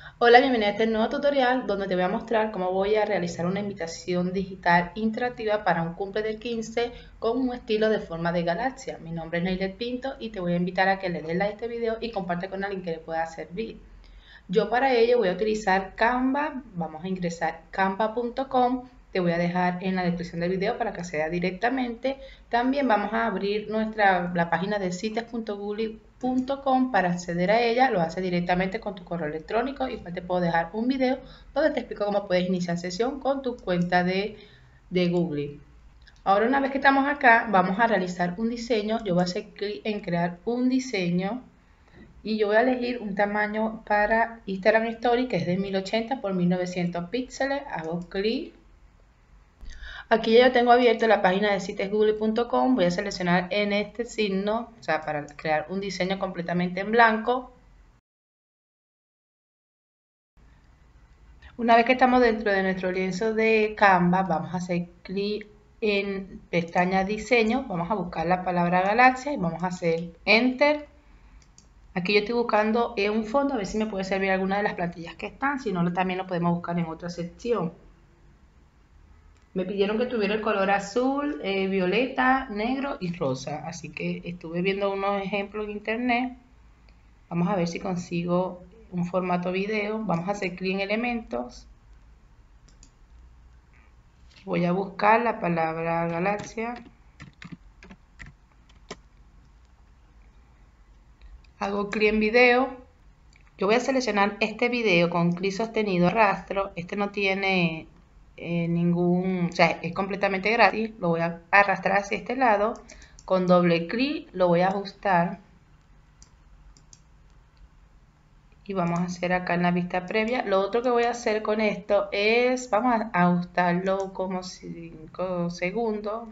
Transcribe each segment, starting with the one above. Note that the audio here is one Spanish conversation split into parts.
Hola, bienvenida a este nuevo tutorial donde te voy a mostrar cómo voy a realizar una invitación digital interactiva para un cumple de 15 con un estilo de forma de galaxia. Mi nombre es Neylet Pinto y te voy a invitar a que le des like a este video y comparte con alguien que le pueda servir. Yo para ello voy a utilizar Canva, vamos a ingresar canva.com, te voy a dejar en la descripción del video para que acceda directamente. También vamos a abrir la página de citas.google.com para acceder a ella, lo haces directamente con tu correo electrónico. Igual te puedo dejar un video donde te explico cómo puedes iniciar sesión con tu cuenta de Google. Ahora, una vez que estamos acá, vamos a realizar un diseño. Yo voy a hacer clic en crear un diseño y yo voy a elegir un tamaño para Instagram Story que es de 1080 por 1900 píxeles. Hago clic. Aquí ya tengo abierto la página de citasgoogle.com. Voy a seleccionar en este signo, o sea, para crear un diseño completamente en blanco. Una vez que estamos dentro de nuestro lienzo de Canva, vamos a hacer clic en pestaña diseño, vamos a buscar la palabra galaxia y vamos a hacer enter. Aquí yo estoy buscando un fondo, a ver si me puede servir alguna de las plantillas que están, si no también lo podemos buscar en otra sección. Me pidieron que tuviera el color azul, violeta, negro y rosa, así que estuve viendo unos ejemplos en internet. Vamos a ver si consigo un formato video. Vamos a hacer clic en elementos. Voy a buscar la palabra galaxia. Hago clic en video. Yo voy a seleccionar este video con clic sostenido arrastro. Este no tiene o sea, es completamente gratis. Lo voy a arrastrar hacia este lado. Con doble clic lo voy a ajustar. Y vamos a hacer acá en la vista previa. Lo otro que voy a hacer con esto es, vamos a ajustarlo como 5 segundos.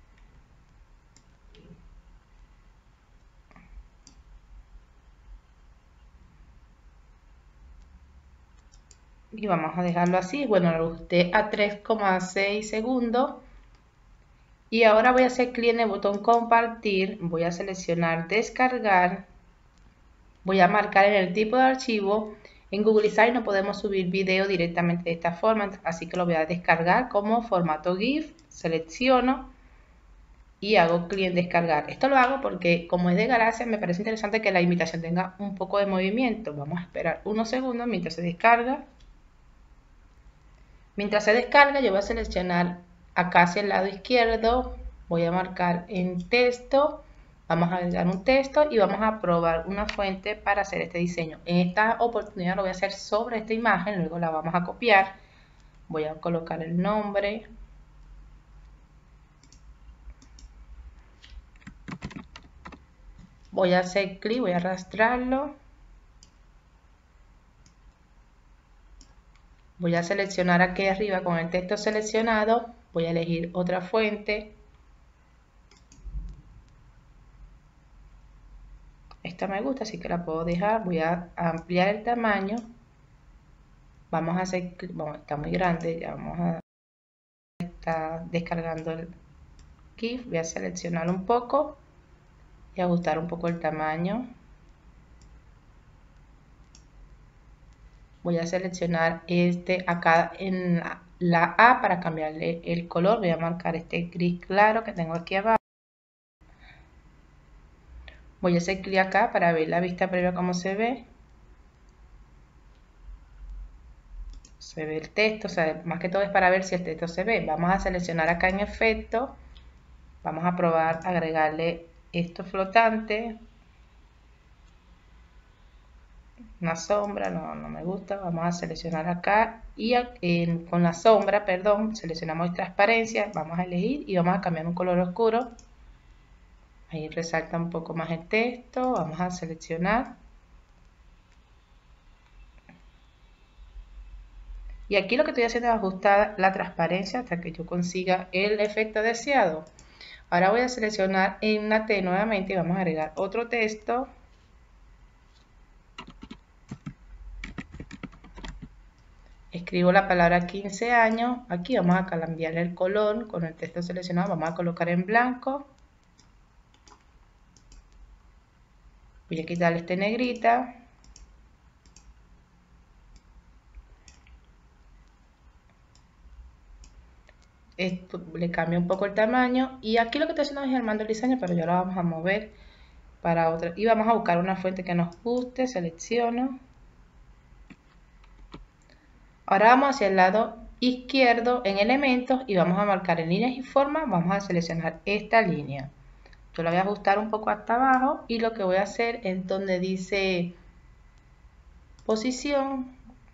Y vamos a dejarlo así. Bueno, lo ajusté a 3,6 segundos. Y ahora voy a hacer clic en el botón compartir. Voy a seleccionar descargar. Voy a marcar en el tipo de archivo. En Google Sites no podemos subir video directamente de esta forma, así que lo voy a descargar como formato GIF. Selecciono y hago clic en descargar. Esto lo hago porque como es de galaxia me parece interesante que la invitación tenga un poco de movimiento. Vamos a esperar unos segundos mientras se descarga. Mientras se descarga yo voy a seleccionar acá hacia el lado izquierdo, voy a marcar en texto, vamos a agregar un texto y vamos a probar una fuente para hacer este diseño. En esta oportunidad lo voy a hacer sobre esta imagen, luego la vamos a copiar. Voy a colocar el nombre. Voy a hacer clic, voy a arrastrarlo. Voy a seleccionar aquí arriba con el texto seleccionado, voy a elegir otra fuente. Esta me gusta, así que la puedo dejar. Voy a ampliar el tamaño. Vamos a hacer, bueno, está muy grande, ya vamos a estar descargando el GIF. Voy a seleccionar un poco y ajustar un poco el tamaño. Voy a seleccionar este acá en la A para cambiarle el color. Voy a marcar este gris claro que tengo aquí abajo. Voy a hacer clic acá para ver la vista previa cómo se ve. Se ve el texto, o sea, más que todo es para ver si el texto se ve. Vamos a seleccionar acá en efecto. Vamos a probar agregarle esto flotante. Una sombra, no me gusta. Vamos a seleccionar acá y con la sombra, perdón, seleccionamos transparencia. Vamos a elegir y vamos a cambiar un color oscuro. Ahí resalta un poco más el texto. Vamos a seleccionar. Y aquí lo que estoy haciendo es ajustar la transparencia hasta que yo consiga el efecto deseado. Ahora voy a seleccionar en la T nuevamente y vamos a agregar otro texto. Escribo la palabra 15 años. Aquí vamos a cambiar el color con el texto seleccionado. Vamos a colocar en blanco. Voy a quitarle este negrita. esto le cambio un poco el tamaño y aquí lo que estoy haciendo es armando el diseño, pero ya lo vamos a mover para otra y vamos a buscar una fuente que nos guste. Selecciono. Ahora vamos hacia el lado izquierdo en elementos y vamos a marcar en líneas y formas. Vamos a seleccionar esta línea. Yo la voy a ajustar un poco hasta abajo y lo que voy a hacer es donde dice posición,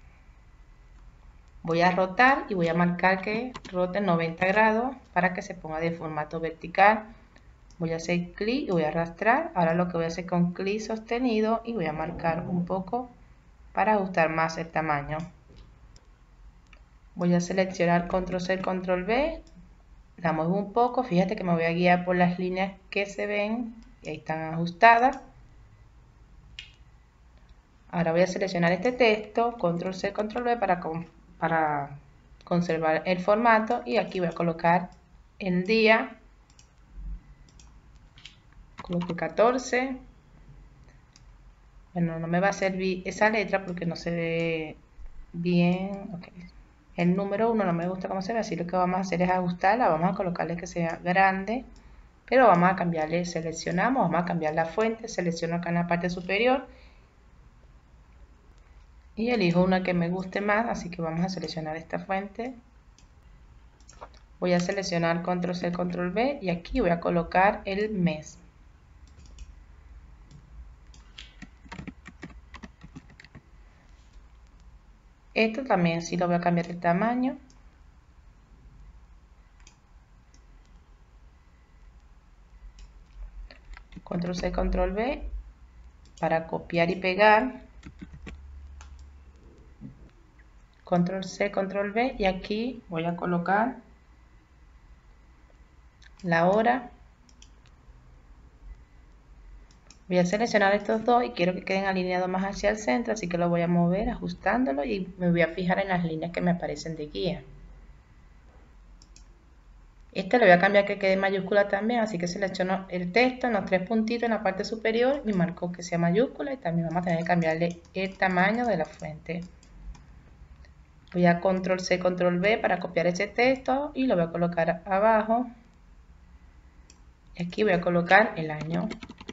voy a rotar y voy a marcar que rote 90 grados para que se ponga de formato vertical. Voy a hacer clic y voy a arrastrar. Ahora lo que voy a hacer con clic sostenido y voy a marcar un poco para ajustar más el tamaño. Voy a seleccionar control C, control V, la muevo un poco, fíjate que me voy a guiar por las líneas que se ven y ahí están ajustadas. Ahora voy a seleccionar este texto, control C, control V para conservar el formato y aquí voy a colocar el día, coloco 14. Bueno, no me va a servir esa letra porque no se ve bien. Okay. El número 1 no me gusta cómo se ve, así lo que vamos a hacer es ajustarla, vamos a colocarle que sea grande, pero vamos a cambiarle, seleccionamos, vamos a cambiar la fuente, selecciono acá en la parte superior y elijo una que me guste más, así que vamos a seleccionar esta fuente. Voy a seleccionar control C, control V y aquí voy a colocar el mes. Esto también sí lo voy a cambiar el tamaño. Control C, control V para copiar y pegar. Control C, control V y aquí voy a colocar la hora. Voy a seleccionar estos dos y quiero que queden alineados más hacia el centro, así que lo voy a mover ajustándolo y me voy a fijar en las líneas que me aparecen de guía. Este le voy a cambiar que quede mayúscula también, así que selecciono el texto en los tres puntitos en la parte superior y marco que sea mayúscula y también vamos a tener que cambiarle el tamaño de la fuente. Voy a control C, control V para copiar ese texto y lo voy a colocar abajo. Y aquí voy a colocar el año.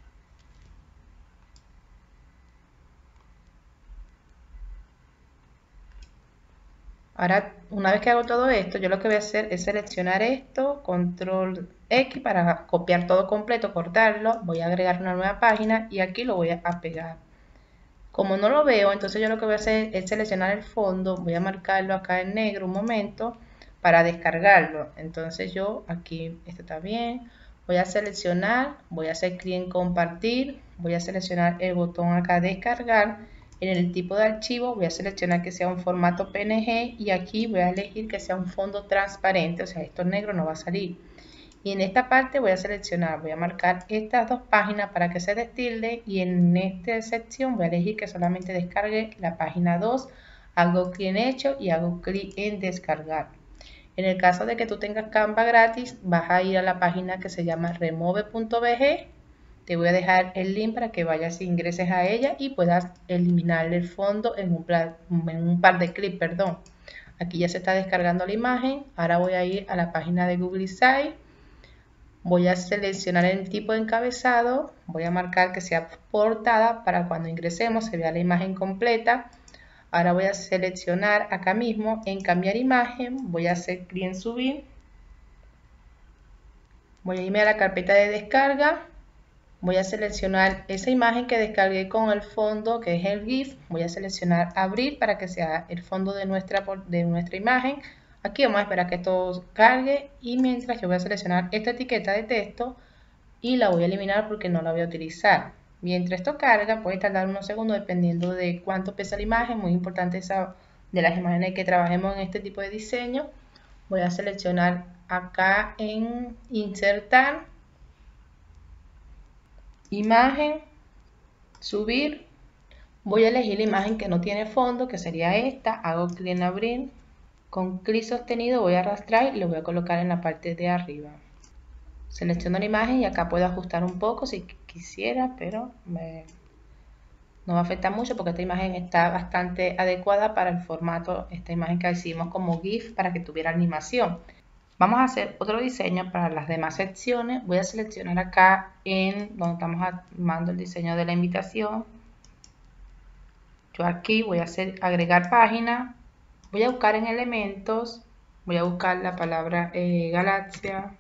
Ahora, una vez que hago todo esto, yo lo que voy a hacer es seleccionar esto, control X para copiar todo completo, cortarlo. Voy a agregar una nueva página y aquí lo voy a pegar. Como no lo veo, entonces yo lo que voy a hacer es seleccionar el fondo, voy a marcarlo acá en negro un momento para descargarlo. Entonces yo aquí, esto está bien, voy a seleccionar, voy a hacer clic en compartir, voy a seleccionar el botón acá descargar. En el tipo de archivo voy a seleccionar que sea un formato PNG y aquí voy a elegir que sea un fondo transparente, o sea, esto negro no va a salir. Y en esta parte voy a seleccionar, voy a marcar estas dos páginas para que se destilde y en esta sección voy a elegir que solamente descargue la página 2, hago clic en hecho y hago clic en descargar. En el caso de que tú tengas Canva gratis, vas a ir a la página que se llama remove.bg. Te voy a dejar el link para que vayas e ingreses a ella y puedas eliminar el fondo en un par de clics, perdón. Aquí ya se está descargando la imagen. Ahora voy a ir a la página de Google Sites. Voy a seleccionar el tipo de encabezado. Voy a marcar que sea portada para cuando ingresemos se vea la imagen completa. Ahora voy a seleccionar acá mismo en cambiar imagen. Voy a hacer clic en subir. Voy a irme a la carpeta de descarga. Voy a seleccionar esa imagen que descargué con el fondo que es el GIF. Voy a seleccionar abrir para que sea el fondo de nuestra imagen. Aquí vamos a esperar que todo cargue y mientras yo voy a seleccionar esta etiqueta de texto y la voy a eliminar porque no la voy a utilizar. Mientras esto carga puede tardar unos segundos dependiendo de cuánto pesa la imagen. Muy importante esa de las imágenes que trabajemos en este tipo de diseño. Voy a seleccionar acá en insertar, imagen, subir. Voy a elegir la imagen que no tiene fondo, que sería esta. Hago clic en abrir. Con clic sostenido voy a arrastrar y lo voy a colocar en la parte de arriba. Selecciono la imagen y acá puedo ajustar un poco si quisiera, pero no va a afectar mucho porque esta imagen está bastante adecuada para el formato, esta imagen que hicimos como GIF para que tuviera animación. Vamos a hacer otro diseño para las demás secciones. Voy a seleccionar acá en donde estamos armando el diseño de la invitación. Yo aquí voy a hacer agregar página. Voy a buscar en elementos. Voy a buscar la palabra galaxia.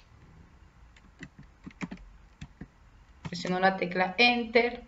Presiono la tecla Enter.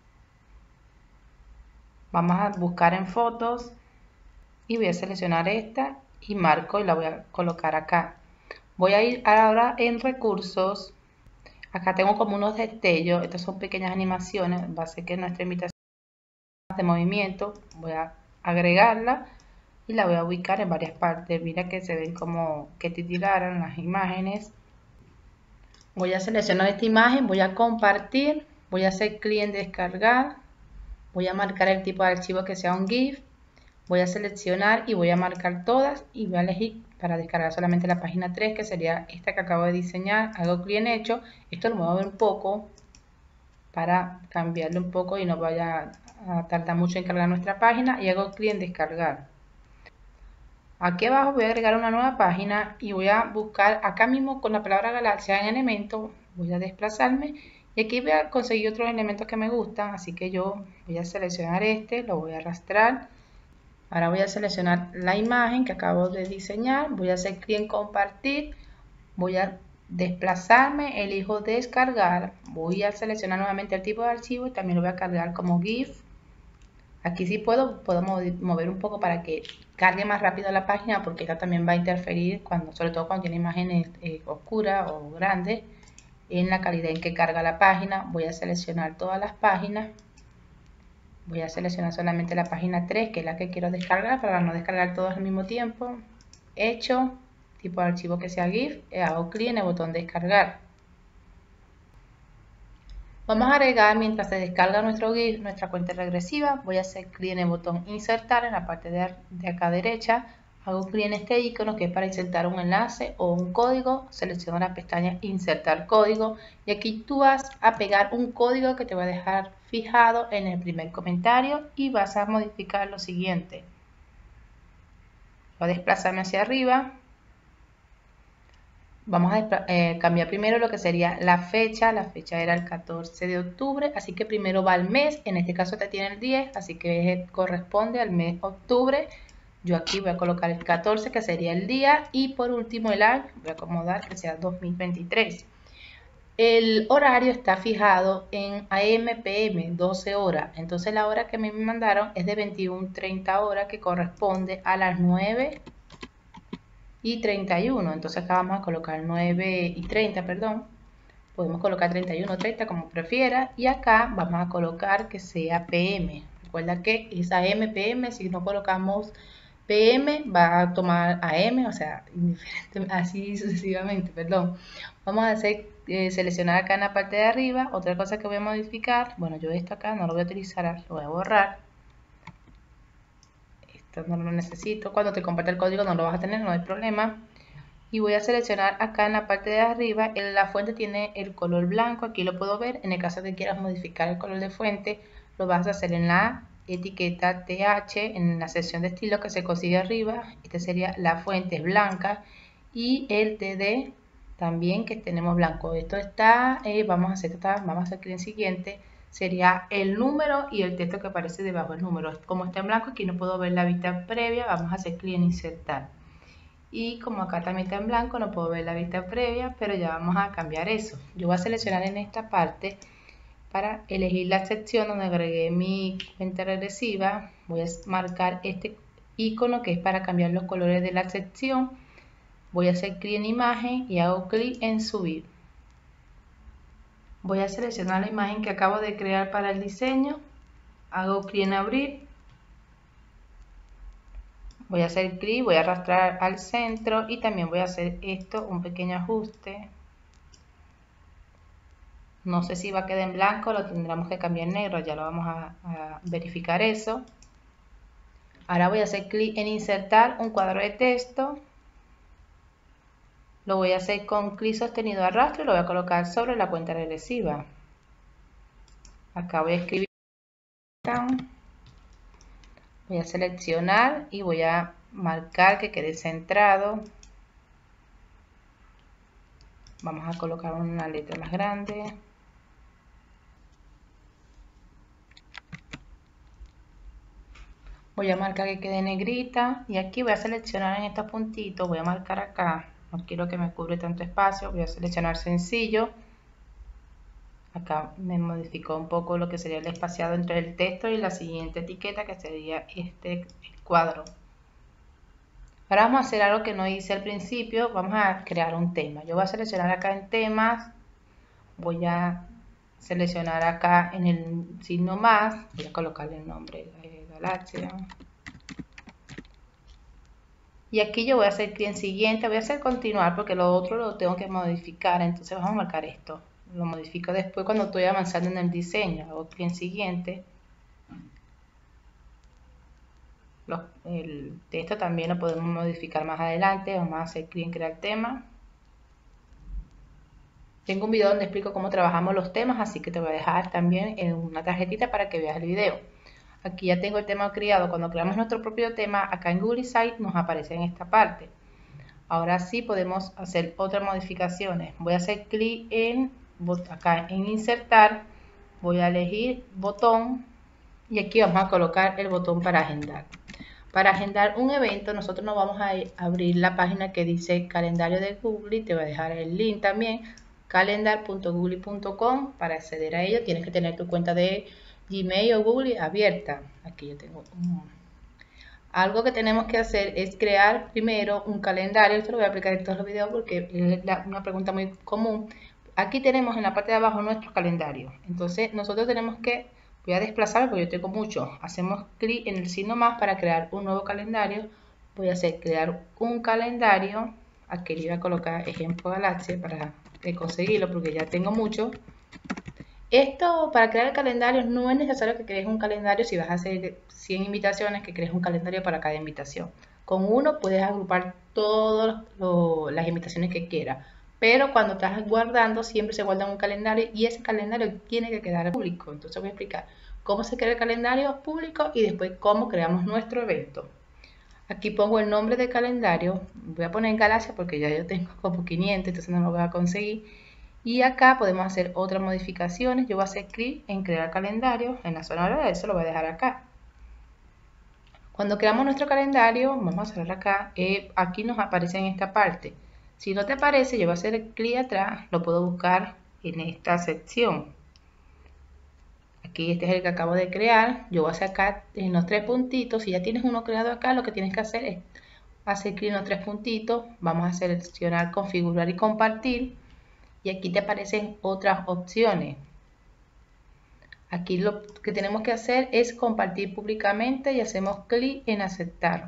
Vamos a buscar en fotos. Y voy a seleccionar esta y marco y la voy a colocar acá. Voy a ir ahora en recursos. Acá tengo como unos destellos. Estas son pequeñas animaciones. Va a ser que nuestra invitación de movimiento. Voy a agregarla y la voy a ubicar en varias partes. Mira que se ven como que titularan las imágenes. Voy a seleccionar esta imagen. Voy a compartir. Voy a hacer clic en descargar. Voy a marcar el tipo de archivo que sea un GIF. Voy a seleccionar y voy a marcar todas y voy a elegir para descargar solamente la página 3, que sería esta que acabo de diseñar. Hago clic en hecho. Esto lo muevo un poco para cambiarlo un poco y no vaya a tardar mucho en cargar nuestra página, y hago clic en descargar. Aquí abajo voy a agregar una nueva página y voy a buscar acá mismo con la palabra galaxia en elemento. Voy a desplazarme y aquí voy a conseguir otros elementos que me gustan, así que yo voy a seleccionar este, lo voy a arrastrar. Ahora voy a seleccionar la imagen que acabo de diseñar, voy a hacer clic en compartir, voy a desplazarme, elijo descargar, voy a seleccionar nuevamente el tipo de archivo y también lo voy a cargar como GIF. Aquí sí puedo mover un poco para que cargue más rápido la página, porque esta también va a interferir, sobre todo cuando tiene imágenes oscuras o grandes, en la calidad en que carga la página. Voy a seleccionar todas las páginas. Voy a seleccionar solamente la página 3, que es la que quiero descargar, para no descargar todos al mismo tiempo. Hecho, tipo de archivo que sea GIF, hago clic en el botón descargar. Vamos a agregar, mientras se descarga nuestro GIF, nuestra cuenta regresiva. Voy a hacer clic en el botón insertar en la parte de acá derecha. Hago clic en este icono que es para insertar un enlace o un código. Selecciono la pestaña insertar código y aquí tú vas a pegar un código que te va a dejar fijado en el primer comentario y vas a modificar lo siguiente. Voy a desplazarme hacia arriba. Vamos a cambiar primero lo que sería la fecha. La fecha era el 14 de octubre, así que primero va el mes. En este caso te tiene el 10, así que corresponde al mes octubre. Yo aquí voy a colocar el 14, que sería el día, y por último el año, voy a acomodar que sea 2023. El horario está fijado en AM, PM, 12 horas. Entonces la hora que me mandaron es de 21:30 horas, que corresponde a las 9:31. Entonces acá vamos a colocar 9:30, perdón. Podemos colocar 31:30 como prefiera. Y acá vamos a colocar que sea PM. Recuerda que es AM, PM. Si no colocamos PM va a tomar AM, o sea, indiferente, así sucesivamente, perdón. Vamos a seleccionar acá en la parte de arriba. Otra cosa que voy a modificar, bueno, yo esto acá no lo voy a utilizar, lo voy a borrar. Esto no lo necesito. Cuando te comparte el código no lo vas a tener, no hay problema. Y voy a seleccionar acá en la parte de arriba, la fuente tiene el color blanco, aquí lo puedo ver. En el caso de que quieras modificar el color de fuente, lo vas a hacer en la etiqueta TH, en la sección de estilo que se consigue arriba. Esta sería la fuente blanca y el TD también, que tenemos blanco. Esto está, vamos a hacer clic en siguiente, sería el número y el texto que aparece debajo del número. Como está en blanco, aquí no puedo ver la vista previa, vamos a hacer clic en insertar. Y como acá también está en blanco, no puedo ver la vista previa, pero ya vamos a cambiar eso. Yo voy a seleccionar en esta parte para elegir la sección donde agregué mi cuenta regresiva. Voy a marcar este icono que es para cambiar los colores de la sección. Voy a hacer clic en imagen y hago clic en subir. Voy a seleccionar la imagen que acabo de crear para el diseño. Hago clic en abrir. Voy a hacer clic, voy a arrastrar al centro y también voy a hacer esto, un pequeño ajuste. No sé si va a quedar en blanco, lo tendremos que cambiar en negro, ya lo vamos a verificar eso. Ahora voy a hacer clic en insertar un cuadro de texto. Lo voy a hacer con clic sostenido arrastro y lo voy a colocar sobre la cuenta regresiva. Acá voy a escribir. Voy a seleccionar y voy a marcar que quede centrado. Vamos a colocar una letra más grande. Voy a marcar que quede negrita y aquí voy a seleccionar en estos puntitos, voy a marcar acá, no quiero que me cubre tanto espacio, voy a seleccionar sencillo. Acá me modificó un poco lo que sería el espaciado entre el texto y la siguiente etiqueta, que sería este cuadro. Ahora vamos a hacer algo que no hice al principio, vamos a crear un tema. Yo voy a seleccionar acá en temas, voy a seleccionar acá en el signo más, voy a colocarle el nombre Galaxia. Y aquí yo voy a hacer clic en siguiente, voy a hacer continuar porque lo otro lo tengo que modificar, entonces vamos a marcar esto. Lo modifico después cuando estoy avanzando en el diseño, hago clic en siguiente. El texto también lo podemos modificar más adelante, vamos a hacer clic en crear tema. Tengo un video donde explico cómo trabajamos los temas, así que te voy a dejar también en una tarjetita para que veas el video. Aquí ya tengo el tema creado. Cuando creamos nuestro propio tema, acá en Google Sites nos aparece en esta parte. Ahora sí podemos hacer otras modificaciones. Voy a hacer clic en acá en insertar, voy a elegir botón y aquí vamos a colocar el botón para agendar. Para agendar un evento nosotros nos vamos a abrir la página que dice calendario de Google y te voy a dejar el link también, calendar.google.com. Para acceder a ello tienes que tener tu cuenta de Gmail o Google abierta. Aquí yo tengo algo que tenemos que hacer es crear primero un calendario. Esto lo voy a aplicar en todos los videos porque es una pregunta muy común. Aquí tenemos en la parte de abajo nuestro calendario. Entonces nosotros tenemos que, voy a desplazar porque yo tengo mucho. Hacemos clic en el signo más para crear un nuevo calendario. Voy a hacer crear un calendario. Aquí le voy a colocar ejemplo Galaxia para conseguirlo porque ya tengo mucho. Esto, para crear el calendario, no es necesario que crees un calendario si vas a hacer 100 invitaciones, que crees un calendario para cada invitación. Con uno puedes agrupar todas las invitaciones que quieras, pero cuando estás guardando, siempre se guarda en un calendario y ese calendario tiene que quedar público. Entonces voy a explicar cómo se crea el calendario público y después cómo creamos nuestro evento. Aquí pongo el nombre del calendario, voy a poner en Galaxia porque ya yo tengo como 500, entonces no lo voy a conseguir. Y acá podemos hacer otras modificaciones. Yo voy a hacer clic en crear calendario. En la zona horaria, eso lo voy a dejar acá. Cuando creamos nuestro calendario, vamos a cerrar acá. Aquí nos aparece en esta parte. Si no te aparece, yo voy a hacer clic atrás. Lo puedo buscar en esta sección. Aquí este es el que acabo de crear. Yo voy a sacar en los tres puntitos. Si ya tienes uno creado acá, lo que tienes que hacer es hacer clic en los tres puntitos. Vamos a seleccionar configurar y compartir. Y aquí te aparecen otras opciones. Aquí lo que tenemos que hacer es compartir públicamente y hacemos clic en aceptar.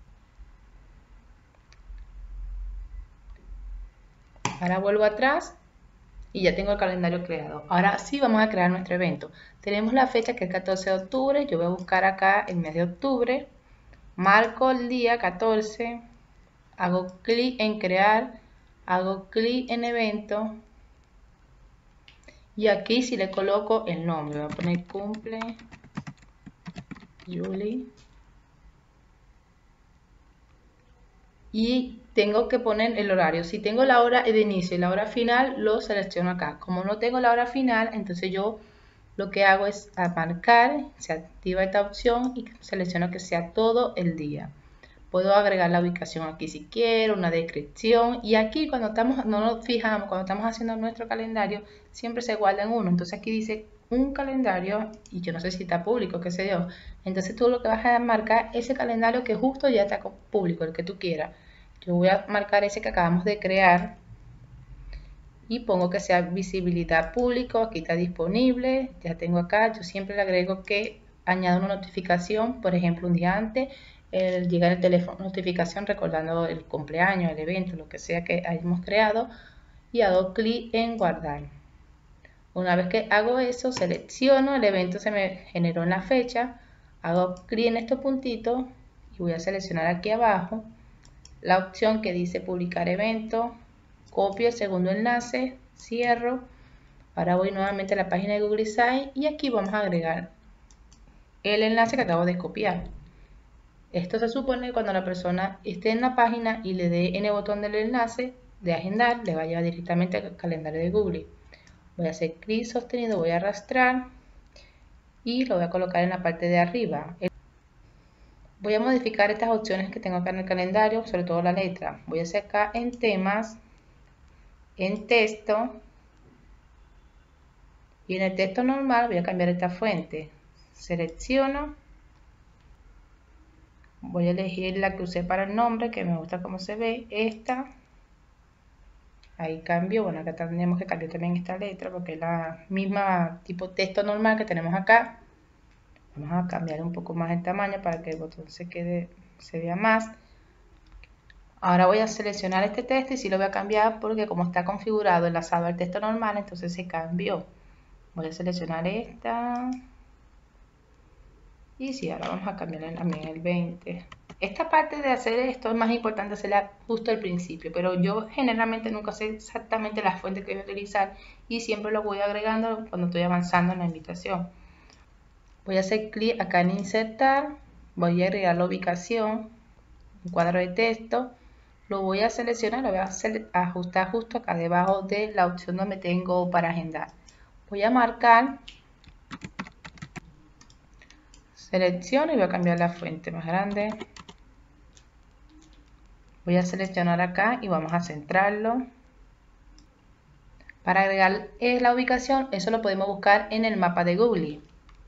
Ahora vuelvo atrás y ya tengo el calendario creado. Ahora sí vamos a crear nuestro evento. Tenemos la fecha que es 14 de octubre. Yo voy a buscar acá el mes de octubre. Marco el día 14. Hago clic en crear. Hago clic en evento. Y aquí si le coloco el nombre, voy a poner cumple Julie. Y tengo que poner el horario. Si tengo la hora de inicio y la hora final, lo selecciono acá. Como no tengo la hora final, entonces yo lo que hago es marcar, se activa esta opción y selecciono que sea todo el día. Puedo agregar la ubicación aquí si quiero, una descripción. Y aquí cuando estamos, no nos fijamos, cuando estamos haciendo nuestro calendario, siempre se guarda en uno. Entonces aquí dice un calendario y yo no sé si está público, qué sé yo. Entonces tú lo que vas a marcar ese calendario que justo ya está público, el que tú quieras. Yo voy a marcar ese que acabamos de crear y pongo que sea visibilidad público. Aquí está disponible, ya tengo acá. Yo siempre le agrego que añado una notificación, por ejemplo un día antes. Llega el teléfono notificación recordando el cumpleaños, el evento, lo que sea que hayamos creado y hago clic en guardar. Una vez que hago eso, selecciono, el evento se me generó en la fecha, hago clic en estos puntitos y voy a seleccionar aquí abajo la opción que dice publicar evento, copio el segundo enlace, cierro. Ahora voy nuevamente a la página de Google Sites y aquí vamos a agregar el enlace que acabo de copiar. Esto se supone que cuando la persona esté en la página y le dé en el botón del enlace, de agendar le va a llevar directamente al calendario de Google. Voy a hacer clic sostenido, voy a arrastrar y lo voy a colocar en la parte de arriba. Voy a modificar estas opciones que tengo acá en el calendario, sobre todo la letra. Voy a hacer acá en temas, en texto, y en el texto normal voy a cambiar esta fuente. Selecciono, voy a elegir la que usé para el nombre, que me gusta cómo se ve, esta. Ahí cambio, bueno, acá tenemos que cambiar también esta letra porque es la misma tipo texto normal que tenemos acá. Vamos a cambiar un poco más el tamaño para que el botón se vea más. Ahora voy a seleccionar este texto y sí lo voy a cambiar porque como está configurado enlazado al texto normal, entonces se cambió. Voy a seleccionar esta. Y sí, ahora vamos a cambiarle también el 20. Esta parte de hacer esto es más importante hacerla justo al principio, pero yo generalmente nunca sé exactamente las fuentes que voy a utilizar y siempre lo voy agregando cuando estoy avanzando en la invitación. Voy a hacer clic acá en insertar, voy a agregar la ubicación, un cuadro de texto, lo voy a seleccionar, lo voy a ajustar justo acá debajo de la opción donde tengo para agendar. Voy a marcar, selecciono y voy a cambiar la fuente más grande. Voy a seleccionar acá y vamos a centrarlo. Para agregar la ubicación, eso lo podemos buscar en el mapa de Google.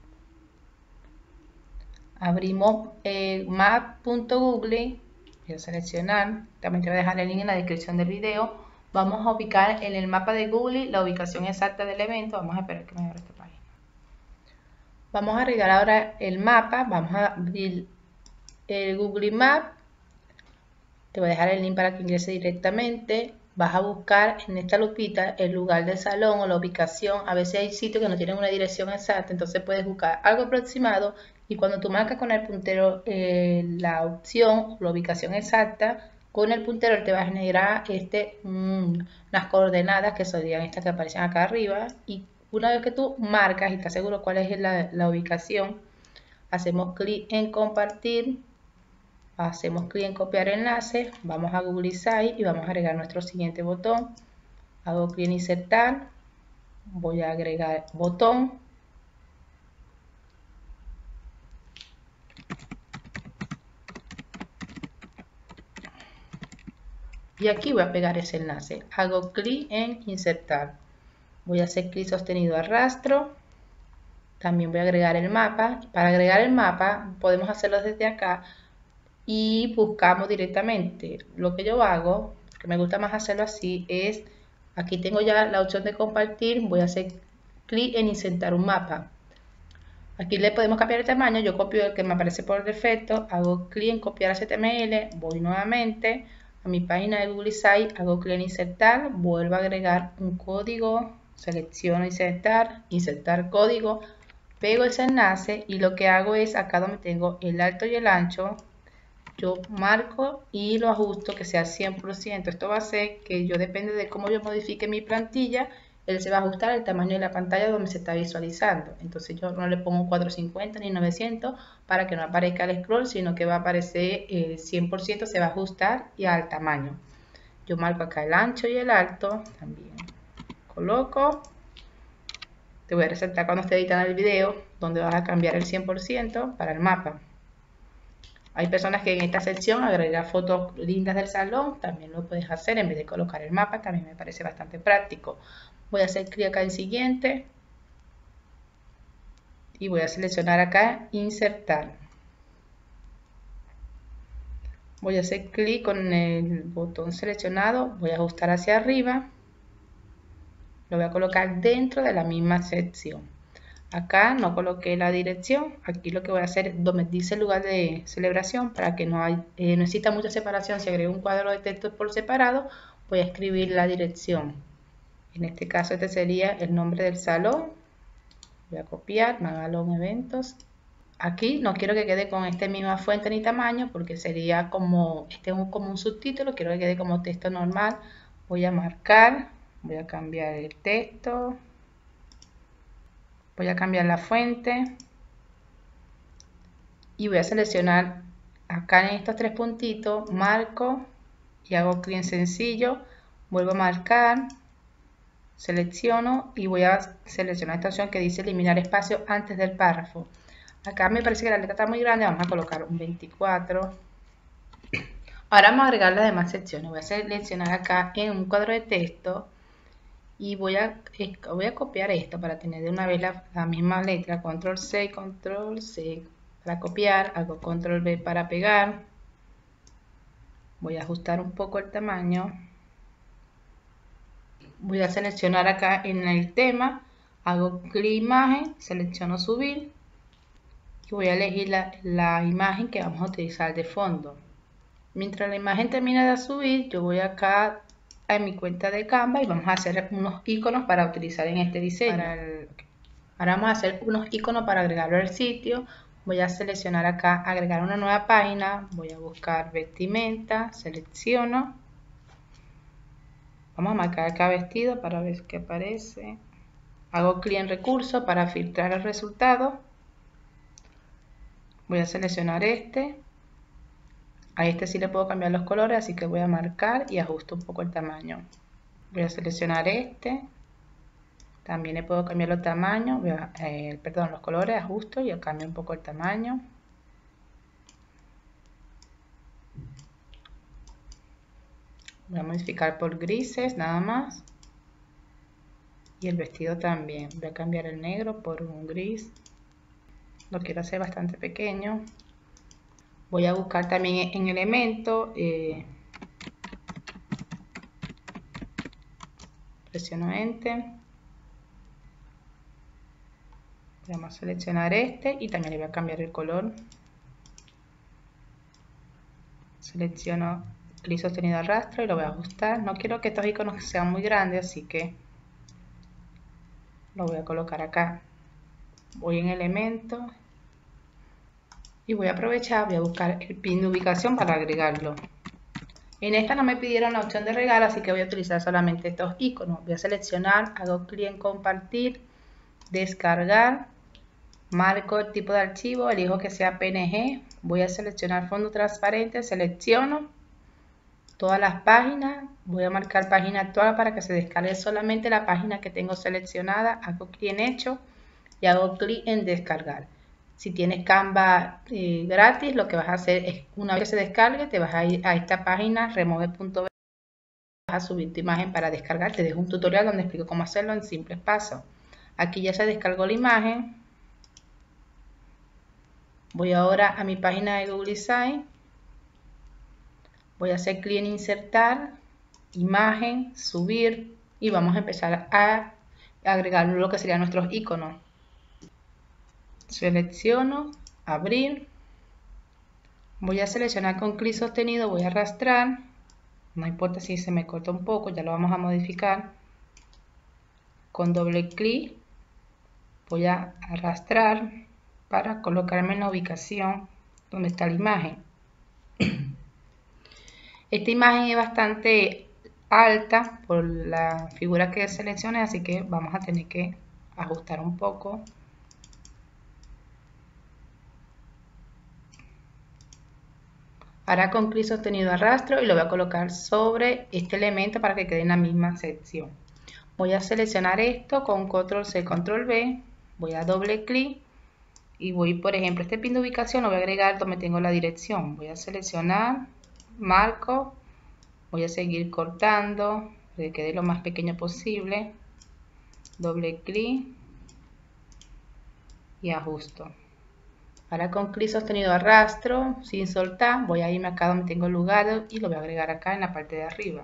Abrimos map.google, voy a seleccionar, también te voy a dejar el link en la descripción del video. Vamos a ubicar en el mapa de Google la ubicación exacta del evento. Vamos a esperar que me abra esta página. Vamos a agregar ahora el mapa, vamos a abrir el Google Map. Te voy a dejar el link para que ingrese directamente. Vas a buscar en esta lupita el lugar del salón o la ubicación. A veces hay sitios que no tienen una dirección exacta, entonces puedes buscar algo aproximado y cuando tú marcas con el puntero la opción o la ubicación exacta, con el puntero te va a generar unas coordenadas que serían estas que aparecen acá arriba, y una vez que tú marcas y estás seguro cuál es la ubicación, hacemos clic en compartir. Hacemos clic en copiar enlace, vamos a Google Sites y vamos a agregar nuestro siguiente botón. Hago clic en insertar, voy a agregar botón. Y aquí voy a pegar ese enlace. Hago clic en insertar. Voy a hacer clic sostenido arrastro. También voy a agregar el mapa. Para agregar el mapa podemos hacerlo desde acá y buscamos directamente. Lo que yo hago, que me gusta más hacerlo así, es aquí tengo ya la opción de compartir, voy a hacer clic en insertar un mapa. Aquí le podemos cambiar el tamaño, yo copio el que me aparece por defecto, hago clic en copiar HTML, voy nuevamente a mi página de Google Sites, hago clic en insertar, vuelvo a agregar un código, selecciono insertar, insertar código, pego ese enlace y lo que hago es acá donde tengo el alto y el ancho, yo marco y lo ajusto que sea 100%. Esto va a hacer que yo, depende de cómo yo modifique mi plantilla, él se va a ajustar al tamaño de la pantalla donde se está visualizando. Entonces yo no le pongo 450 ni 900 para que no aparezca el scroll, sino que va a aparecer 100%, se va a ajustar y al tamaño. Yo marco acá el ancho y el alto, también coloco. Te voy a resaltar cuando esté editando el video donde vas a cambiar el 100% para el mapa. Hay personas que en esta sección agregan fotos lindas del salón, también lo puedes hacer en vez de colocar el mapa, también me parece bastante práctico. Voy a hacer clic acá en siguiente y voy a seleccionar acá insertar. Voy a hacer clic con el botón seleccionado, voy a ajustar hacia arriba, lo voy a colocar dentro de la misma sección. Acá no coloqué la dirección, aquí lo que voy a hacer es donde dice el lugar de celebración, para que no exista mucha separación. Si agrego un cuadro de texto por separado, voy a escribir la dirección. En este caso este sería el nombre del salón. Voy a copiar, Magalón Eventos. Aquí no quiero que quede con esta misma fuente ni tamaño porque sería como, como un subtítulo, quiero que quede como texto normal. Voy a marcar, voy a cambiar el texto. Voy a cambiar la fuente y voy a seleccionar acá en estos tres puntitos, marco y hago clic en sencillo, vuelvo a marcar, selecciono y voy a seleccionar esta opción que dice eliminar espacio antes del párrafo. Acá me parece que la letra está muy grande, vamos a colocar un 24. Ahora vamos a agregar las demás secciones. Voy a seleccionar acá en un cuadro de texto y voy a copiar esto para tener de una vez la misma letra. Control C para copiar, hago Control V para pegar. Voy a ajustar un poco el tamaño. Voy a seleccionar acá en el tema, hago clic imagen, selecciono subir y voy a elegir la imagen que vamos a utilizar de fondo. Mientras la imagen termina de subir, yo voy acá a mi cuenta de Canva y vamos a hacer unos iconos para utilizar en este diseño. Ahora vamos a hacer unos iconos para agregarlo al sitio. Voy a seleccionar acá, agregar una nueva página, voy a buscar vestimenta, selecciono. Vamos a marcar acá vestido para ver qué aparece. Hago clic en recursos para filtrar el resultado. Voy a seleccionar este. A este sí le puedo cambiar los colores, así que voy a marcar y ajusto un poco el tamaño. Voy a seleccionar este. También le puedo cambiar los tamaños, los colores, ajusto y cambio un poco el tamaño. Voy a modificar por grises nada más. Y el vestido también. Voy a cambiar el negro por un gris. Lo quiero hacer bastante pequeño. Voy a buscar también en elemento. Presiono Enter. Vamos a seleccionar este y también le voy a cambiar el color. Selecciono clic sostenido arrastro y lo voy a ajustar. No quiero que estos iconos sean muy grandes, así que lo voy a colocar acá. Voy en elemento y voy a aprovechar, voy a buscar el pin de ubicación para agregarlo. En esta no me pidieron la opción de regalo, así que voy a utilizar solamente estos iconos. Voy a seleccionar, hago clic en compartir, descargar, marco el tipo de archivo, elijo que sea PNG, voy a seleccionar fondo transparente, selecciono todas las páginas, voy a marcar página actual para que se descargue solamente la página que tengo seleccionada, hago clic en hecho y hago clic en descargar. Si tienes Canva gratis, lo que vas a hacer es, una vez que se descargue, te vas a ir a esta página, remove.b, vas a subir tu imagen para descargar. Te dejo un tutorial donde explico cómo hacerlo en simples pasos. Aquí ya se descargó la imagen. Voy ahora a mi página de Google Design. Voy a hacer clic en insertar, imagen, subir y vamos a empezar a agregar lo que serían nuestros iconos. Selecciono, abrir. Voy a seleccionar con clic sostenido, voy a arrastrar. No importa si se me corta un poco, ya lo vamos a modificar. Con doble clic voy a arrastrar para colocarme en la ubicación donde está la imagen. Esta imagen es bastante alta por la figura que seleccioné, así que vamos a tener que ajustar un poco. Ahora con clic sostenido arrastro y lo voy a colocar sobre este elemento para que quede en la misma sección. Voy a seleccionar esto con Control C, Control V, voy a doble clic y voy, por ejemplo, este pin de ubicación lo voy a agregar donde tengo la dirección. Voy a seleccionar, marco, voy a seguir cortando para que quede lo más pequeño posible, doble clic y ajusto. Ahora con clic sostenido arrastro, sin soltar, voy a irme acá donde tengo el lugar y lo voy a agregar acá en la parte de arriba.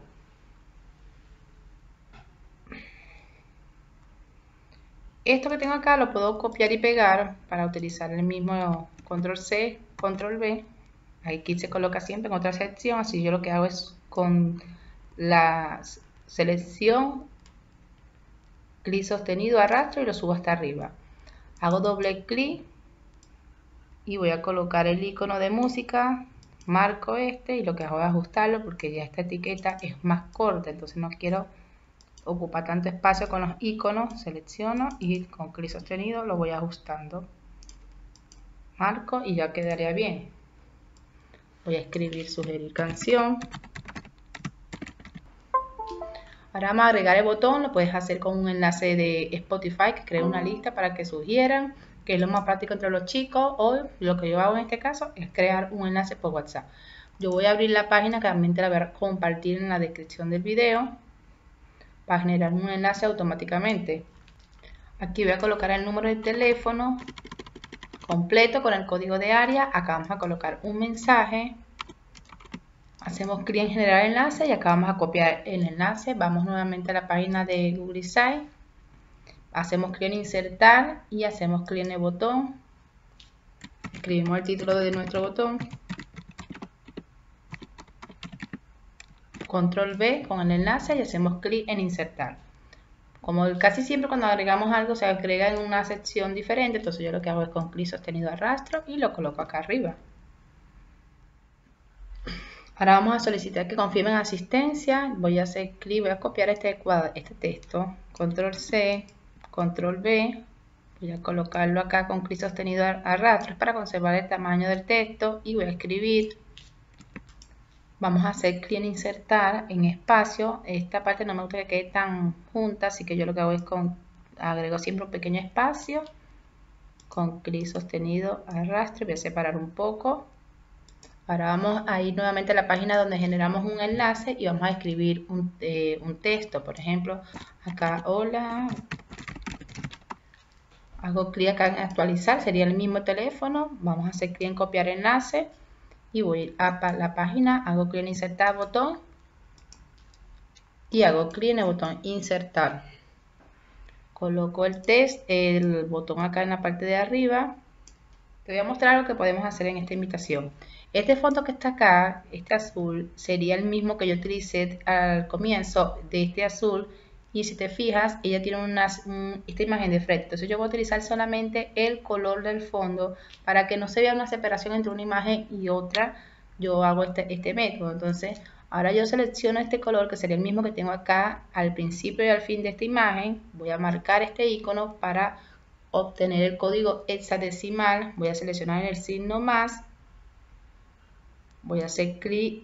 Esto que tengo acá lo puedo copiar y pegar para utilizar el mismo Control C, Control V. Aquí se coloca siempre en otra sección, así yo lo que hago es con la selección, clic sostenido arrastro y lo subo hasta arriba. Hago doble clic y voy a colocar el icono de música, marco este y lo que hago es ajustarlo porque ya esta etiqueta es más corta, entonces no quiero ocupar tanto espacio con los iconos. Selecciono y con clic sostenido lo voy ajustando, marco y ya quedaría bien. Voy a escribir sugerir canción. Ahora vamos a agregar el botón, lo puedes hacer con un enlace de Spotify que cree una lista para que sugieran, que es lo más práctico entre los chicos, o lo que yo hago en este caso es crear un enlace por WhatsApp. Yo voy a abrir la página que también te la voy a compartir en la descripción del video para generar un enlace automáticamente. Aquí voy a colocar el número de teléfono completo con el código de área. Acá vamos a colocar un mensaje. Hacemos clic en generar enlace y acá vamos a copiar el enlace. Vamos nuevamente a la página de Google Sites. Hacemos clic en insertar y hacemos clic en el botón. Escribimos el título de nuestro botón. Control V con el enlace y hacemos clic en insertar. Como casi siempre cuando agregamos algo se agrega en una sección diferente, entonces yo lo que hago es con clic sostenido arrastro y lo coloco acá arriba. Ahora vamos a solicitar que confirmen asistencia. Voy a hacer clic, voy a copiar este texto, control C, control V. Voy a colocarlo acá con clic sostenido arrastro para conservar el tamaño del texto y voy a escribir. Vamos a hacer clic en insertar en espacio. Esta parte no me gusta que quede tan junta, así que yo lo que hago es agrego siempre un pequeño espacio. Con clic sostenido arrastro voy a separar un poco. Ahora vamos a ir nuevamente a la página donde generamos un enlace y vamos a escribir un texto. Por ejemplo, acá, hola. Hago clic acá en actualizar, sería el mismo teléfono. Vamos a hacer clic en copiar enlace. Y voy a la página, hago clic en insertar botón y hago clic en el botón insertar. Coloco el botón acá en la parte de arriba. Te voy a mostrar lo que podemos hacer en esta invitación. Este fondo que está acá, este azul, sería el mismo que yo utilicé al comienzo de este azul. Y si te fijas, ella tiene esta imagen de frente. Entonces yo voy a utilizar solamente el color del fondo para que no se vea una separación entre una imagen y otra. Yo hago este método. Entonces ahora yo selecciono este color que sería el mismo que tengo acá al principio y al fin de esta imagen. Voy a marcar este icono para obtener el código hexadecimal. Voy a seleccionar el signo más. Voy a hacer clic.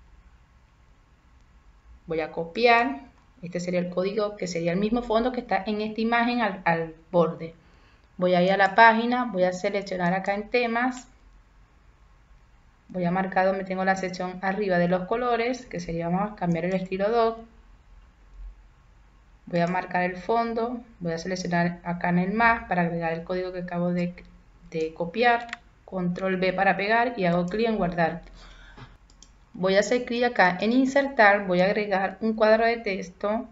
Voy a copiar. Este sería el código que sería el mismo fondo que está en esta imagen al borde. Voy a ir a la página, voy a seleccionar acá en temas. Voy a marcar donde tengo la sección arriba de los colores, que sería, vamos a cambiar el estilo 2. Voy a marcar el fondo, voy a seleccionar acá en el más para agregar el código que acabo de copiar. Control V para pegar y hago clic en guardar. Voy a hacer clic acá en insertar, voy a agregar un cuadro de texto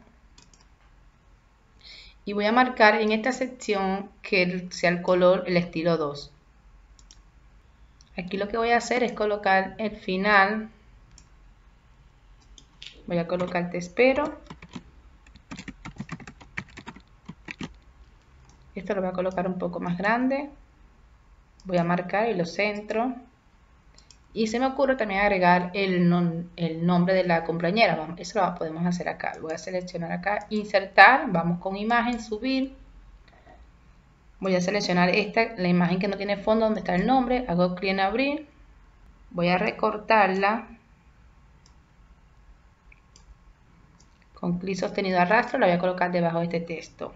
y voy a marcar en esta sección que sea el color, el estilo 2. Aquí lo que voy a hacer es colocar el final. Voy a colocar te espero. Esto lo voy a colocar un poco más grande. Voy a marcar y lo centro. Y se me ocurre también agregar el nombre de la cumpleañera. Eso lo podemos hacer acá. Voy a seleccionar acá, insertar, vamos con imagen, subir. Voy a seleccionar la imagen que no tiene fondo donde está el nombre. Hago clic en abrir. Voy a recortarla. Con clic sostenido arrastro la voy a colocar debajo de este texto.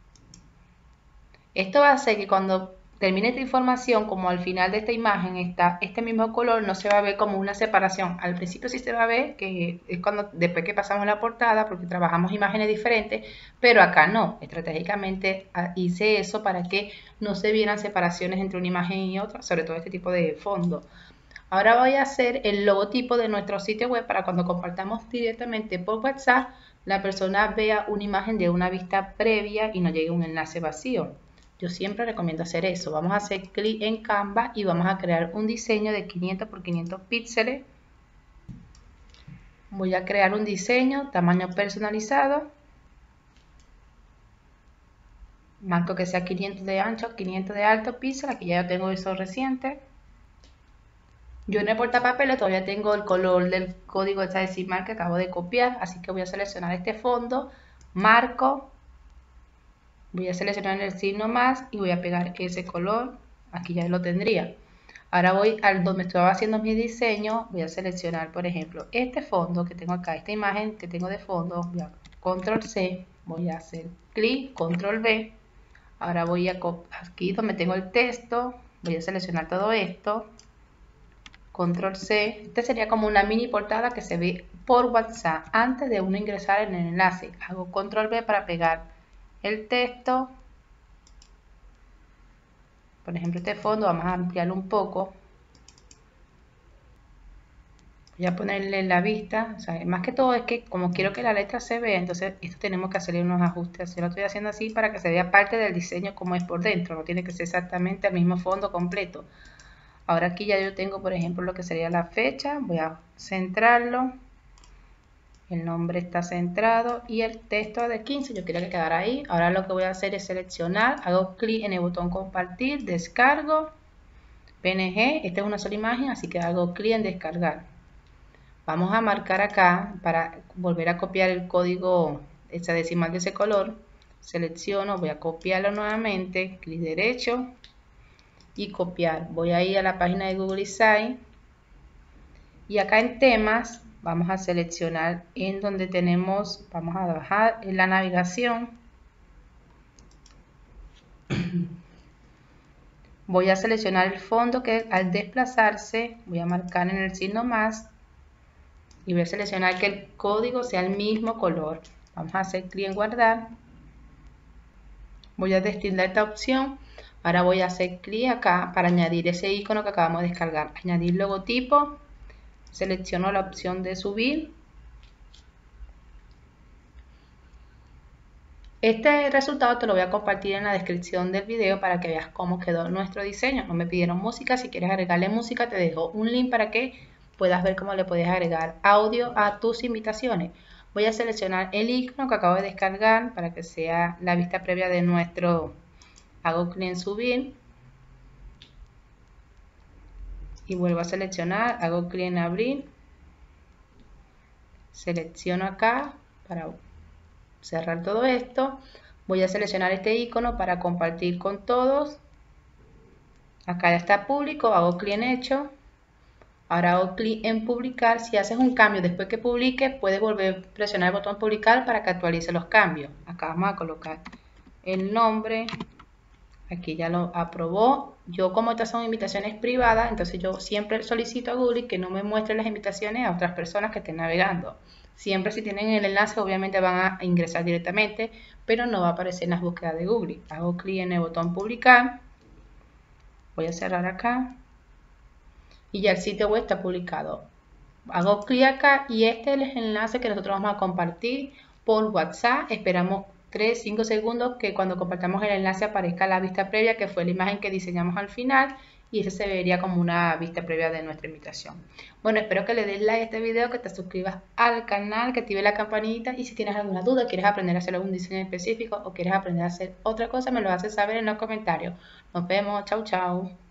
Esto va a hacer que cuando termine esta información, como al final de esta imagen está este mismo color, no se va a ver como una separación. Al principio sí se va a ver, que es cuando después que pasamos la portada, porque trabajamos imágenes diferentes, pero acá no. Estratégicamente hice eso para que no se vieran separaciones entre una imagen y otra, sobre todo este tipo de fondo. Ahora voy a hacer el logotipo de nuestro sitio web para cuando compartamos directamente por WhatsApp, la persona vea una imagen de una vista previa y no llegue un enlace vacío. Yo siempre recomiendo hacer eso. Vamos a hacer clic en Canva y vamos a crear un diseño de 500 por 500 píxeles. Voy a crear un diseño, tamaño personalizado. Marco que sea 500 de ancho, 500 de alto píxeles. Aquí ya yo tengo eso reciente. Yo en el portapapeles todavía tengo el color del código hexadecimal que acabo de copiar. Así que voy a seleccionar este fondo, marco. Voy a seleccionar el signo más y voy a pegar ese color. Aquí ya lo tendría. Ahora voy al donde estoy haciendo mi diseño. Voy a seleccionar, por ejemplo, este fondo que tengo acá, esta imagen que tengo de fondo. Voy a control C, voy a hacer clic, control V. Ahora voy a aquí donde tengo el texto, voy a seleccionar todo esto, control C. Este sería como una mini portada que se ve por WhatsApp antes de uno ingresar en el enlace. Hago control V para pegar el texto. Por ejemplo, este fondo vamos a ampliarlo un poco. Voy a ponerle la vista, o sea, más que todo es que como quiero que la letra se vea, entonces esto tenemos que hacerle unos ajustes. Yo lo estoy haciendo así para que se vea parte del diseño como es por dentro, no tiene que ser exactamente el mismo fondo completo. Ahora aquí ya yo tengo, por ejemplo, lo que sería la fecha, voy a centrarlo, el nombre está centrado y el texto de 15, yo quería que quedara ahí. Ahora lo que voy a hacer es seleccionar, hago clic en el botón compartir, descargo, PNG, esta es una sola imagen, así que hago clic en descargar. Vamos a marcar acá para volver a copiar el código hexadecimal de ese color. Selecciono, voy a copiarlo nuevamente, clic derecho y copiar. Voy a ir a la página de Google Design y acá en temas vamos a seleccionar en donde tenemos, vamos a bajar en la navegación. Voy a seleccionar el fondo que al desplazarse voy a marcar en el signo más y voy a seleccionar que el código sea el mismo color. Vamos a hacer clic en guardar. Voy a destinar esta opción. Ahora voy a hacer clic acá para añadir ese icono que acabamos de descargar. Añadir logotipo. Selecciono la opción de subir. Este resultado te lo voy a compartir en la descripción del video para que veas cómo quedó nuestro diseño. No me pidieron música. Si quieres agregarle música, te dejo un link para que puedas ver cómo le puedes agregar audio a tus invitaciones. Voy a seleccionar el icono que acabo de descargar para que sea la vista previa de nuestro. Hago clic en subir y vuelvo a seleccionar, hago clic en abrir, selecciono acá para cerrar todo esto. Voy a seleccionar este icono para compartir con todos. Acá ya está público, hago clic en hecho. Ahora hago clic en publicar. Si haces un cambio después que publiques, puedes volver a presionar el botón publicar para que actualice los cambios. Acá vamos a colocar el nombre. Aquí ya lo aprobó. Yo, como estas son invitaciones privadas, entonces yo siempre solicito a Google que no me muestre las invitaciones a otras personas que estén navegando. Siempre si tienen el enlace obviamente van a ingresar directamente, pero no va a aparecer en las búsquedas de Google. Hago clic en el botón publicar. Voy a cerrar acá. Y ya el sitio web está publicado. Hago clic acá y este es el enlace que nosotros vamos a compartir por WhatsApp. Esperamos 3-5 segundos que cuando compartamos el enlace aparezca la vista previa, que fue la imagen que diseñamos al final, y ese se vería como una vista previa de nuestra invitación. Bueno, espero que le des like a este video, que te suscribas al canal, que actives la campanita, y si tienes alguna duda, quieres aprender a hacer algún diseño específico o quieres aprender a hacer otra cosa, me lo haces saber en los comentarios. Nos vemos, chau chau.